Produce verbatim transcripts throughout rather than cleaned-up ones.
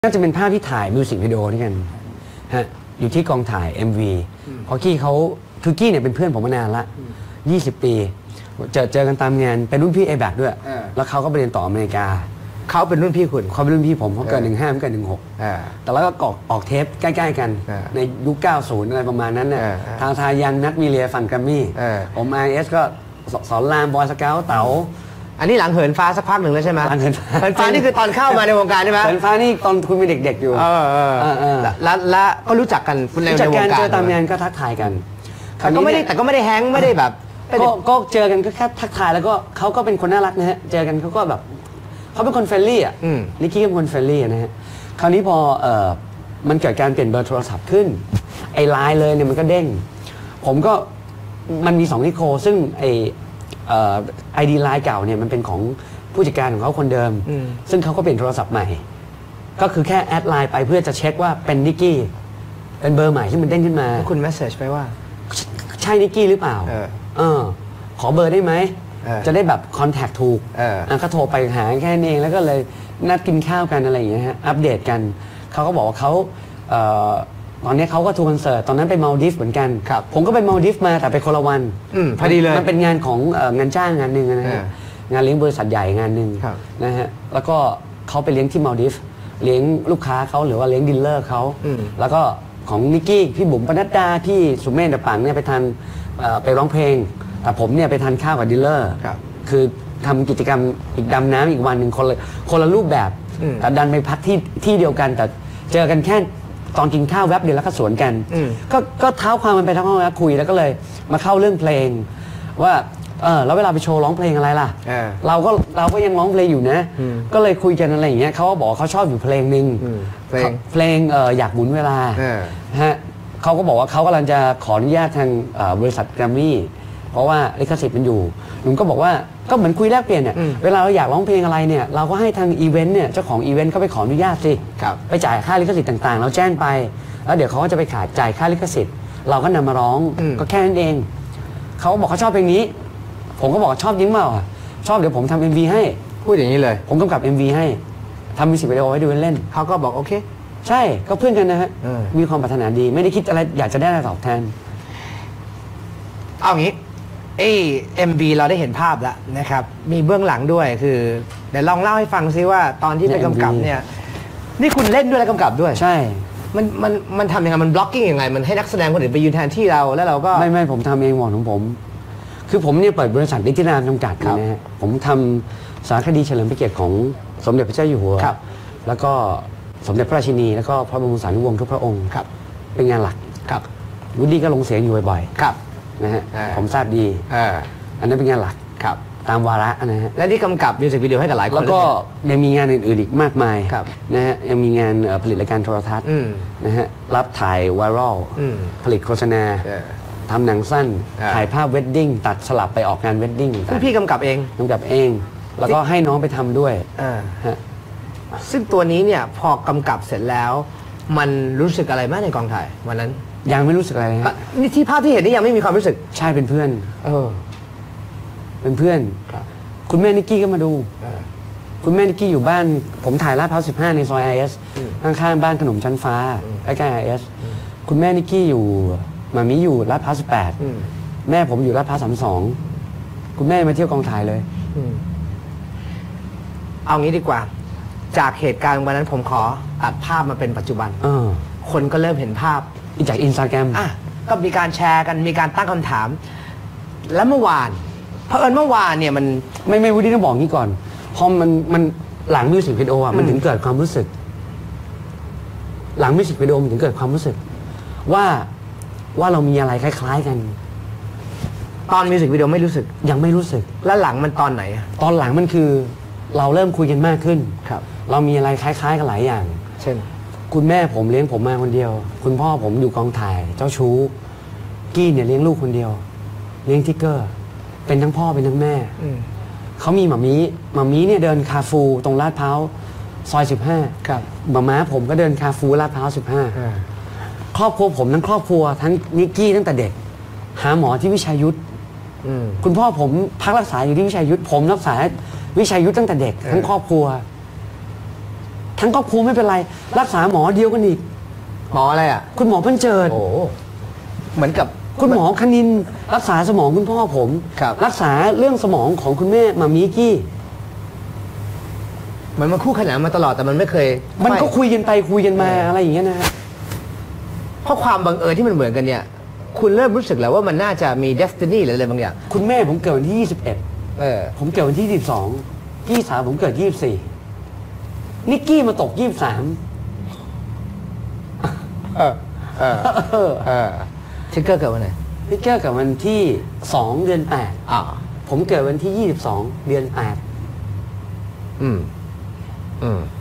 น่าจะเป็นภาพที่ถ่ายมิวสิกวิดีโอด้วยกันฮะอยู่ที่กองถ่าย เอ็ม วี เพราะกี้เขาคือกี้เนี่ยเป็นเพื่อนผมมานานละยี่สิบปีเจอเจอกันตามงานเป็นรุ่นพี่ เอ แบค ด้วยแล้วเขาก็ไปเรียนต่ออเมริกาเขาเป็นรุ่นพี่คุณเขาเป็นรุ่นพี่ผมเขาเกิดหนึ่งห้าผมเกิดหนึ่งหกแต่แล้วก็ออกออกเทปใกล้ๆกันในยุคเก้าสิบอะไรประมาณนั้นเนี่ยทางทายันนัทมีเลียฟันแกรมมี่ผมไอเอสก็สอนรามบอยสเกลเต๋าอันนี้หลังเหินฟ้าสักพักหนึ่งแล้วใช่ไหมหลังเหินฟ้าเหินฟ้านี่คือตอนเข้ามาในวงการใช่ไหมเหินฟ้านี่ตอนคุณเป็นเด็กๆอยู่แล้วแล้วก็รู้จักกันในวงการเจอตามงานก็ทักทายกันแต่ก็ไม่ได้แต่ก็ไม่ได้แฮงไม่ได้แบบก็เจอกันก็แค่ทักทายแล้วก็เขาก็เป็นคนน่ารักนะฮะเจอกันเขาก็แบบเขาเป็นคนเฟรนลี่อ่ะนิกกี้เป็นคนเฟรนลี่นะฮะคราวนี้พอเอ่อมันเกิดการเปลี่ยนเบอร์โทรศัพท์ขึ้นไอ้ไลน์เลยเนี่ยมันก็เด้งผมก็มันมีสองนิโคซึ่งไอไอดีไลน์เก่าเนี่ยมันเป็นของผู้จัดการของเขาคนเดิมซึ่งเขาก็เปลี่ยนโทรศัพท์ใหม่ก็คือแค่แอดไลน์ไปเพื่อจะเช็คว่าเป็นนิกกี้เป็นเบอร์ใหม่ที่มันเด้งขึ้นมาคุณเมสเซจไปว่าใช่นิกกี้หรือเปล่าเออขอเบอร์ได้ไหมจะได้แบบคอนแทคถูกอ่ะก็โทรไปหาแค่นี้เองแล้วก็เลยนัดกินข้าวกันอะไรอย่างเงี้ยฮะอัปเดตกันเขาก็บอกว่าเขาตอนนี้เขาก็ทัวร์คอนเสิร์ตตอนนั้นไปมาลดิฟเหมือนกันผมก็ไปมาลดิฟมาแต่ไปคนละวันพอดีเลยมันเป็นงานของงานจ้างงานหนึ่งนะฮะงานเลี้ยงบริษัทใหญ่งานหนึ่งนะฮะแล้วก็เขาไปเลี้ยงที่มาลดิฟเลี้ยงลูกค้าเขาหรือว่าเลี้ยงดีลเลอร์เขาแล้วก็ของนิกกี้พี่บุ๋มปนัดดาพี่สุเมธเดอะปังเนี่ยไปทานไปร้องเพลงแต่ผมเนี่ยไปทานข้าวกับดีลเลอร์คือทำกิจกรรมอีกดำน้ำอีกวันหนึ่งคนละคนละรูปแบบแต่ดันไปพักที่ที่เดียวกันแต่เจอกันแค่ตอนกินข้าวแวบเดียวแล้วก็สวนกันก็ก็เท้าความมันไปทั้งห้องแล้วคุยแล้วก็เลยมาเข้าเรื่องเพลงว่าเออแล้วเวลาไปโชว์ร้องเพลงอะไรล่ะเราก็เราก็ยังร้องเพลงอยู่นะก็เลยคุยกันอะไรอย่างเงี้ยเขาก็บอกเขาชอบอยู่เพลงหนึ่งเพลงเพลงอยากหมุนเวลาฮะเขาก็บอกว่าเขากำลังจะขออนุญาตทางบริษัทแกรมมี่เพราะว่าลิขสิทธิ์มันอยู่หนุ่มก็บอกว่าก็เหมือนคุยแลกเปลี่ยนเนี่ยเวลาเราอยากร้องเพลงอะไรเนี่ยเราก็ให้ทางอีเวนต์เนี่ยเจ้าของอีเวนต์เขาไปขออนุญาตสิไปจ่ายค่าลิขสิทธิ์ต่างๆเราแจ้งไปแล้วเดี๋ยวเขาก็จะไปขาดจ่ายค่าลิขสิทธิ์เราก็นำมาร้องก็แค่นั้นเองเขาบอกเขาชอบเพลงนี้ผมก็บอกชอบยิ่งเปล่าชอบเดี๋ยวผมทำ เอ็ม วี ให้พูดอย่างนี้เลยผมกำกับ เอ็ม วี ให้ทำมิวสิกวิดีโอให้ดูเล่นเขาก็บอกโอเคใช่ก็เพื่อนกันนะฮะมีความปรารถนาดีไม่ได้คิดอะไรอยากจะได้อะไรตอบแทนเอางี้เอเอ็มบีเราได้เห็นภาพแล้วนะครับมีเบื้องหลังด้วยคือเดี๋ยวลองเล่าให้ฟังซิว่าตอนที่ไปกำกับเนี่ยนี่คุณเล่นด้วยและกำกับด้วยใช่มันมันมันทำยังไงมันบล็อกกิ้งยังไงมันให้นักแสดงคนอื่นไปยืนแทนที่เราแล้วเราก็ไม่ไม่ผมทำเองหมดของผมคือผมเนี่ยเปิดบริษัทนิตินามจำกัดนะฮะผมทำสารคดีเฉลิมพระเกียรติของสมเด็จพระเจ้าอยู่หัวแล้วก็สมเด็จพระราชินีแล้วก็พระบรมสารีวงศ์ทุกพระองค์เป็นงานหลักวุฒิก็ลงเสียงอยู่บ่อยๆนะฮะผมทราบดีอันนั้นเป็นงานหลักตามวาระนะฮะและที่กำกับมิวสิกวิดีโอให้กับหลายคนแล้วก็ยังมีงานอื่นๆอีกมากมายนะฮะยังมีงานผลิตรายการโทรทัศน์นะฮะรับถ่ายไวรัลผลิตโฆษณาทำหนังสั้นถ่ายภาพเวดดิ้งตัดสลับไปออกงานเวดดิ้งพี่กำกับเองกำกับเองแล้วก็ให้น้องไปทำด้วยซึ่งตัวนี้เนี่ยพอกำกับเสร็จแล้วมันรู้สึกอะไรไหมในกองถ่ายวันนั้นยังไม่รู้สึกอะไรนี่ที่ภาพที่เห็นนี่ยังไม่มีความรู้สึกใช่เป็นเพื่อนเออเป็นเพื่อนคุณแม่นิกกี้ก็มาดูคุณแม่นิกกี้อยู่บ้านผมถ่ายลาดพร้าวสิบห้าในซอยไอเอสข้างๆบ้านขนมชั้นฟ้าใกล้ๆไอเอสคุณแม่นิกกี้อยู่มามีอยู่ลาดพร้าวสิบแปดแม่ผมอยู่ลาดพร้าวสามสองคุณแม่มาเที่ยวกองถ่ายเลยเอางี้ดีกว่าจากเหตุการณ์วันนั้นผมขอตัดภาพมาเป็นปัจจุบันคนก็เริ่มเห็นภาพจากอินสตาแกรมอ่ะก็มีการแชร์กันมีการตั้งคำถามแล้วเมื่อวานเพราะเอิญเมื่อวานเนี่ยมันไม่ไม่วุฒิต้องบอกงี้ก่อนพอมันมันหลังมิวสิกวิดีโออ่ะมันถึงเกิดความรู้สึกหลังมิวสิกวิดีโอมันถึงเกิดความรู้สึกว่าว่าเรามีอะไรคล้ายๆกันตอนมิวสิกวิดีโอไม่รู้สึกยังไม่รู้สึกแล้วหลังมันตอนไหนตอนหลังมันคือเราเริ่มคุยกันมากขึ้นครับเรามีอะไรคล้ายๆกันหลายอย่างเช่นคุณแม่ผมเลี้ยงผมมาคนเดียวคุณพ่อผมอยู่กองถ่ายเจ้าชู้กี้เนี่ยเลี้ยงลูกคนเดียวเลี้ยงทิกเกอร์เป็นทั้งพ่อเป็นทั้งแม่เขามีหมามีหมามีเนี่ยเดินคาฟูตรงลาดพร้าวซอยสิบห้าครับหมาม้าผมก็เดินคาฟูลาดพร้าวสิบห้าครอบครัวผมทั้งครอบครัวทั้งนิกกี้ตั้งแต่เด็กหาหมอที่วิชัยยุทธคุณพ่อผมพักรักษาอยู่ที่วิชัยยุทธผมรักษาวิชัยยุทธตั้งแต่เด็กทั้งครอบครัวทั้งครอบครัวไม่เป็นไรรักษาหมอเดียวกันอีกหมออะไรอ่ะคุณหมอเพิ่นเจิดโอ้เหมือนกับคุณหมอคณินรักษาสมองคุณพ่อผมครับรักษาเรื่องสมองของคุณแม่มามิกี้เหมือนมันคู่ขนานมาตลอดแต่มันไม่เคยมันก็ไคุยกันไปคุยกันมาอะไรอย่างเงี้ยนะฮะเพราะความบังเอิญที่มันเหมือนกันเนี่ย คุณเริ่มรู้สึกแล้วว่ามันน่าจะมี destiny หรืออะไรบางอย่างคุณแม่ผมเกิดวันที่ยี่สิบเอ็ดเออผมเกิดวันที่ยี่สิบสองพี่สาวผมเกิดยี่สิบสี่นิกกี้มาตกยี่สิบสามเออเออเออทิกเกอร์เกิดวันไหนพี่เกิดกับวันที่สองเดือนแปดอ่าผมเกิดวันที่ยี่สิบสองเดือนแปดอืมอืม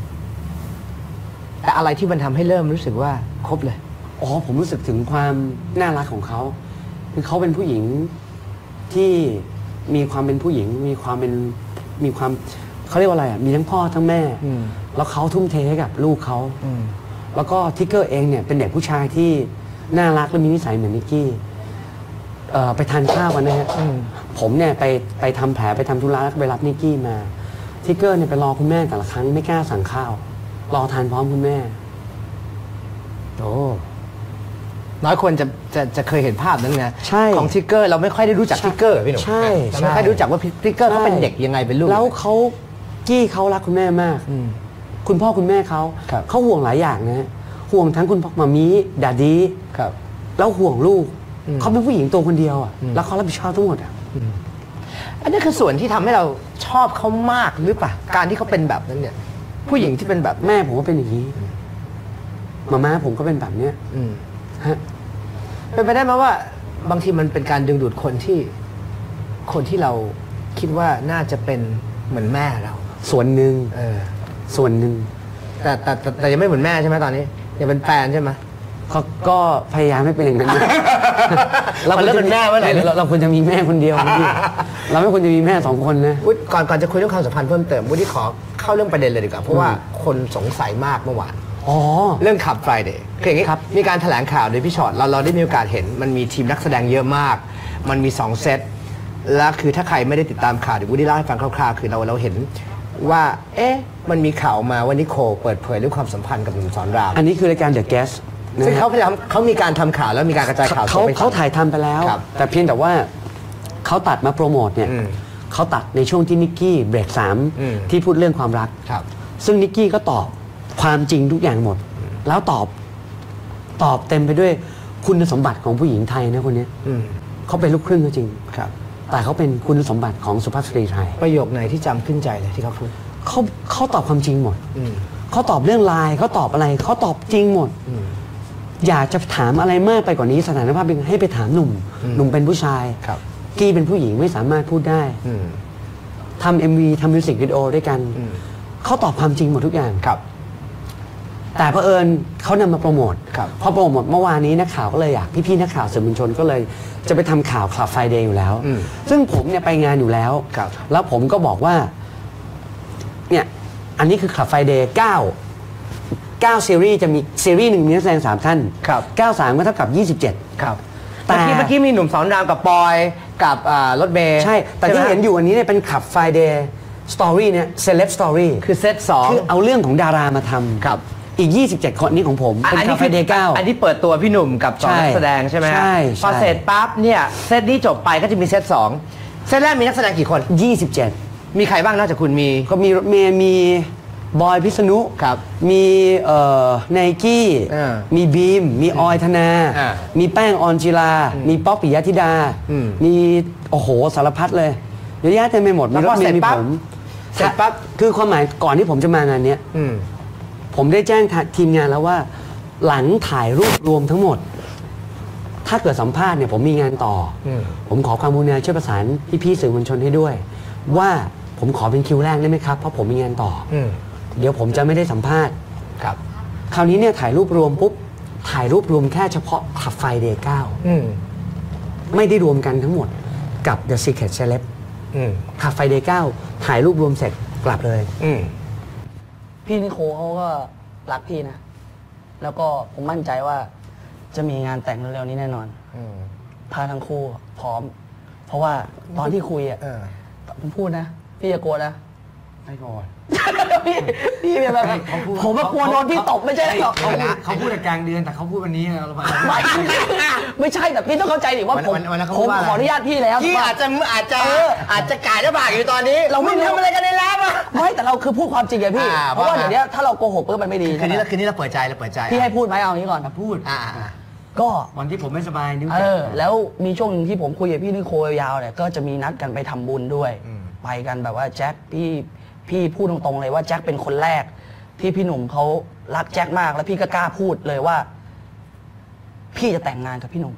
แต่อะไรที่มันทำให้เริ่มรู้สึกว่าครบเลยอ๋อผมรู้สึกถึงความน่ารักของเขาคือเขาเป็นผู้หญิงที่มีความเป็นผู้หญิง มีความเป็นมีความเขาเรียกว่าอะไรอ่ะมีทั้งพ่อทั้งแม่อืมแล้วเขาทุ่มเทให้กับลูกเขาอืมแล้วก็ทิกเกอร์เองเนี่ยเป็นเด็กผู้ชายที่น่ารักและมีนิสัยเหมือนนิกกี้เอ่อไปทานข้าวกันนะฮะอืมผมเนี่ยไปไปทำแผลไปทำธุระแล้วก็ไปรับนิกกี้มาทิกเกอร์เนี่ยไปรอคุณแม่แต่ละครั้งไม่กล้าสั่งข้าว รอทานพร้อมคุณแม่โอ้น้อยคนจะจะจะเคยเห็นภาพนั้นนะใช่ของทิกเกอร์เราไม่ค่อยได้รู้จักใช่ทิกเกอร์พี่หนุ่มใช่เราไม่ค่อยใช่รู้จักว่าทิกเกอร์เขาเป็นเด็กยังไงเป็นลูกแล้วเขากี้เขารักคุณแม่มากอืมคุณพ่อคุณแม่เขาครับเขาห่วงหลายอย่างนะฮะห่วงทั้งคุณพ่อมามีดาดีครับแล้วห่วงลูกอืมเขาเป็นผู้หญิงตัวคนเดียวอ่ะอืมแล้วเขารับผิดชอบทั้งหมดอ่ะอันนี้คือส่วนที่ทำให้เราชอบเขามากหรือเปล่าการที่เขาเป็นแบบนั้นเนี่ย ผู้หญิงที่เป็นแบบแม่ผมก็เป็นอย่างนี้มาม่าผมก็เป็นแบบเนี้ยอืมฮะเป็นไปได้ไหมว่า บางทีมันเป็นการดึงดูดคนที่ คนที่เราคิดว่าน่าจะเป็นเหมือนแม่เราส่วนหนึ่งเออส่วนหนึ่งแต่แต่แต่แต่ยังไม่เหมือนแม่ใช่ไหมตอนนี้ยังเป็นแฟนใช่ไหมเขาก็พยายามไม่เป็นอย่างนั้นนะมันเริ่มเป็นแม่เมื่อไหร่เราเราควรจะมีแม่คนเดียวพี่เราไม่ควรจะมีแม่สองคนนะวุฒิก่อนก่อนจะคุยเรื่องความสัมพันธ์เพิ่มเติมวุฒิขอเข้าเรื่องประเด็นเลยดีกว่าเพราะว่าคนสงสัยมากเมื่อวานอ๋อเรื่องขับไฟเดย์คืออย่างนี้ครับมีการแถลงข่าวโดยพี่ชอตเราเราได้มีโอกาสเห็น มันมีทีมนักแสดงเยอะมาก มันมีสองเซตแล้วคือถ้าใครไม่ได้ติดตามข่าวเดี๋ยววุฒิเล่าให้ฟังคร่าวๆคือเราเราเห็นว่า เอ๊ะมันมีข่าวมาว่านิโคลเปิดเผยเรื่องความสัมพันธ์กับหนุ่มสอนรามอันนี้คือรายการ The Guest นะซึ่งฮะเขาพยายามเขามีการทำข่าวแล้วมีการกระจายข่าวเขาส่งไปเขาถ่ายทำไปแล้วครับแต่เพียงแต่ว่าเขาตัดมาโปรโมทเนี่ยอืมเขาตัดในช่วงที่นิกกี้เบรกสามอืมที่พูดเรื่องความรักครับซึ่งนิกกี้ก็ตอบความจริงทุกอย่างหมด แล้วตอบตอบเต็มไปด้วยคุณสมบัติของผู้หญิงไทยนะคนนี้อืมเขาเป็นลูกครึ่งก็จริงครับแต่เขาเป็นคุณสมบัติของสุภาพสตรีไทยประโยคไหนที่จำขึ้นใจเลยที่เขาพูดเขาเขาตอบความจริงหมดอืมเขาตอบเรื่องไลน์เขาตอบอะไรเขาตอบจริงหมดอืมอยากจะถามอะไรมากไปกว่านี้สถานภาพเป็นให้ไปถามหนุ่มอืมหนุ่มเป็นผู้ชายครับกี้เป็นผู้หญิงไม่สามารถพูดได้อืมทำเอ็มวีทำมิวสิกวิดีโอด้วยกันอืมเขาตอบความจริงหมดทุกอย่างครับแต่เผอิญเขานำมาโปรโมทครับพอโปรโมทเมื่อวานนี้นักข่าวก็เลยอยากพี่ๆนักข่าวสื่อมวลชนก็เลยจะไปทำข่าวคลับไฟเดย์อยู่แล้วอืมซึ่งผมเนี่ยไปงานอยู่แล้วครับแล้วผมก็บอกว่าเนี่ยอันนี้คือคลับไฟเดย์เก้าเก้าซีรีส์จะมีซีรีส์หนึ่งมีนักแสดงสามท่านครับเก้าสามก็เท่ากับยี่สิบเจ็ดครับแต่เมื่อกี้เมื่อกี้มีหนุ่มสอนรามกับปอยกับอ่ารถเมย์ใช่ แต่ที่ใช่ไมเห็นอยู่อันนี้เนี่ยเป็นคลับไฟเดย์สตอรี่เนี่ยเซเลบสตอรี่คือเซตสองคือเอาเรื่องของดารามาทำครับอีกยี่สิบเจ็ดคนนี้ของผม เป็นคาเฟ่เดย์เก้าอันที่เปิดตัวพี่หนุ่มกับสองใช่นักแสดงใช่ไหมฮะใช่พอใช่เสร็จปั๊บเนี่ยเซตนี้จบไปก็จะมีเซตสองเซตแรกมีนักแสดงกี่คนยี่สิบเจ็ดมีใครบ้างนอกจากคุณมีก็มีรถเมย์มีบอยพิษณุครับมีเอ่อไนกี้อ่ามีบีม มีออยธนาอ่ามีแป้งออนจิลา มีป๊อกปิยธิดาอืมมีโอ้โหสารพัดเลยเยอะแยะเต็มไปหมดแล้มีวรพอถเมเสร็จย์มีปั๊บผมเสร็จปั๊บคือความหมายก่อนที่ผมจะมางานเนี้ยอืมผมได้แจ้งทีมงานแล้วว่า หลังถ่ายรูปรวมทั้งหมด ถ้าเกิดสัมภาษณ์เนี่ยผมมีงานต่ออมผมขอความกรุณาช่วยประสานพี่ๆสื่อมวลชนให้ด้วย ว่าผมขอเป็นคิวแรกได้ไหมครับเพราะผมมีงานต่ออืมเดี๋ยวผมจะไม่ได้สัมภาษณ์ครับคราวนี้เนี่ยถ่ายรูปรวมปุ๊บ ถ่ายรูปรวมแค่เฉพาะขับไฟเดย์เก้าอืมไม่ได้รวมกันทั้งหมดกับ The Secret Celeb อืมขับไฟเดย์เก้าถ่ายรูปรวมเสร็จกลับเลยอืมพี่นิโคเขาก็รักพี่นะ แล้วก็ผมมั่นใจว่าจะมีงานแต่งเร็วๆนี้แน่นอนอืมพาทั้งคู่พร้อม เพราะว่าตอนที่คุยอ่ะเออผมพูดนะ พี่อย่าโกรธนะ แฟไม่ก่อนพี่พี่แบบผมว่ากลัวโดนพี่ตบไม่ใช่หรอกเขาพูดเขาพูดแต่กลางเดือนแต่เขาพูดวันนี้เราไปไม่ไม่ใช่แต่พี่ต้องเข้าใจดิว่าผมวันนั้นเขาผพูมดว่าอะไรขออนุญาตพี่แล้วพี่อาจจะอาจจะอาจจะกายระบากอยู่ตอนนี้เราไม่งทำอะไรกันในร้านวะไม่แต่เราคือพูดความจริงไงพี่อ่าเพราะว่าว่าเดี๋ยวนี้ถ้าเราโกหกปุ๊บมันไม่ดีคืนนี้เราคืนนี้เราเปิดใจเราเปิดใจพี่ให้พูดไหมเอาอย่างนี้ก่อนพูดอ่าก็วันที่ผมไม่สบายนิ้วเออแล้วมีช่วงหนึ่งที่ผมคุยกับพี่นิโคยาวๆเนี่ยก็จะมีนัดกันไปทำบุญด้วย ไปกันแบบว่าแจ็คพี่พี่พูดตรงๆเลยว่าแจ็คเป็นคนแรก ที่พี่หนุ่มเขารักแจ็คมากแล้วพี่ก็กล้าพูดเลยว่า พี่จะแต่งงานกับพี่หนุ่ม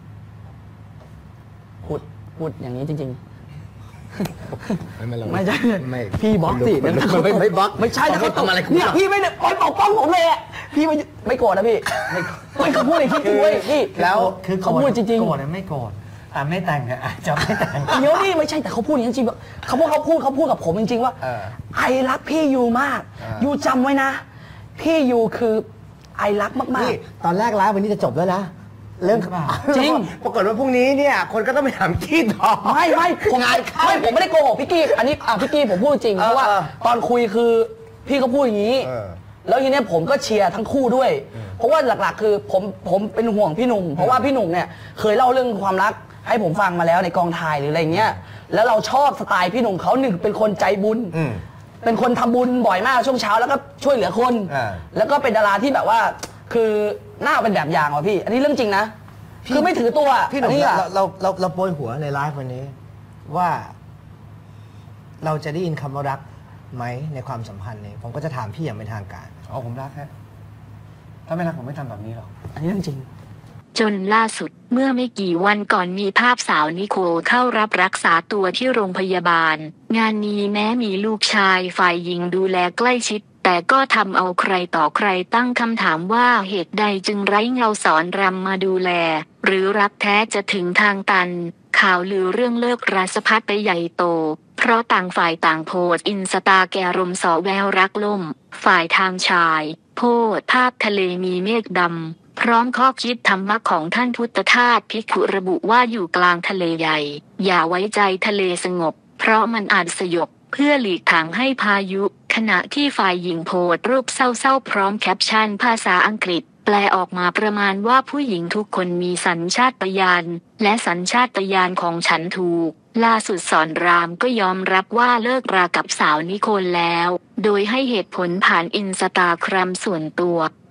พูดพูดอย่างนี้จริงไม่ๆไม่ไม่ใช่ไม่พี่บล็อกสิไม่ไม่ไม่บล็อกไม่ใช่นะเขาเขาทำอะไรคุณเนี่ยพี่ไม่ได้ปปกป้องผมเลยอะพี่ไม่ไม่โกรธนะพี่ไม่ไม่เขาพูดในคลิปด้วยพี่แล้วคือเขาพูดจริงๆโกรธไม่โกรธอ่ะไม่แต่งอ่ะจะไม่แต่งเดี๋ยวนี่ไม่ใช่แต่เขาพูดอย่างนี้จริงๆเขาพูดเขาพูดเขาพูดกับผมจริงๆว่าเออไอรักพี่ยูมากเออยูจำไว้นะ พี่ยูคือไอรักมากนี่ตอนแรกไลฟ์วันนี้จะจบแล้วนะเรื่องจริงปรากฏว่าพรุ่งนี้เนี่ยคนก็ต้องไปถามกี้ต่อๆไม่ไม่ผมงานเข้าไม่ผมไม่ได้โกหกพี่กี้อันนี้อ่ะพี่กี้ผมพูดจริงเออเพราะว่าเออตอนคุยคือพี่เขาพูดอย่างนี้เออแล้วทีเนี้ยผมก็เชียร์ทั้งคู่ด้วย เพราะว่าหลักๆ คือผมผมเป็นห่วงพี่หนุ่ม เพราะว่าพี่หนุ่มเนี่ยเคยเล่าเรื่องความรักให้ผมฟังมาแล้วในกองถ่ายหรืออะไรเงี้ยแล้วเราชอบสไตล์พี่หนุ่มเขาหนึ่งเป็นคนใจบุญอืมเป็นคนทำบุญบ่อยมากช่วงเช้าแล้วก็ช่วยเหลือคนอ่าแล้วก็เป็นดาราที่แบบว่า คือหน้าเป็นแบบอย่างว่ะพี่ อันนี้เรื่องจริงนะ คือไม่ถือตัวพี่หนุ่มอันนี้อะเราเราเราเราโปรยหัวในไลฟ์วันนี้ ว่า เราจะได้ยินคำว่ารักไหมในความสัมพันธ์นี้ผมก็จะถามพี่อย่างเป็นทางการอ๋อผมรักฮะถ้าไม่รักผมไม่ทำแบบนี้หรอกอันนี้เรื่องจริงจนล่าสุดเมื่อไม่กี่วันก่อนมีภาพสาวนิโคลเข้ารับรักษาตัวที่โรงพยาบาล งานนี้แม้มีลูกชายฝ่ายหญิงดูแลใกล้ชิด แต่ก็ทำเอาใครต่อใครตั้งคำถามว่าเหตุใดจึงไร้เงาสอนรำมาดูแล หรือรักแท้จะถึงทางตัน ข่าวลือเรื่องเลิกราสะพัดไปใหญ่โต เพราะต่างฝ่ายต่างโพสต์อินสตาแกรมสอแววรักล่ม ฝ่ายทางชาย โพสต์ภาพทะเลมีเมฆดำพร้อมข้อคิดธรรมะของท่านพุทธทาสภิกขุระบุว่าอยู่กลางทะเลใหญ่ อย่าไว้ใจทะเลสงบ เพราะมันอาจสยบ เพื่อหลีกทางให้พายุ ขณะที่ฝ่ายหญิงโพสต์รูปเศร้าๆพร้อมแคปชั่นภาษาอังกฤษ แปลออกมาประมาณว่าผู้หญิงทุกคนมีสัญชาตญาณและสัญชาตญาณของฉันถูก ล่าสุดสอนรามก็ยอมรับว่าเลิกรากับสาวนิโคลแล้ว โดยให้เหตุผลผ่านอินสตาแกรมส่วนตัว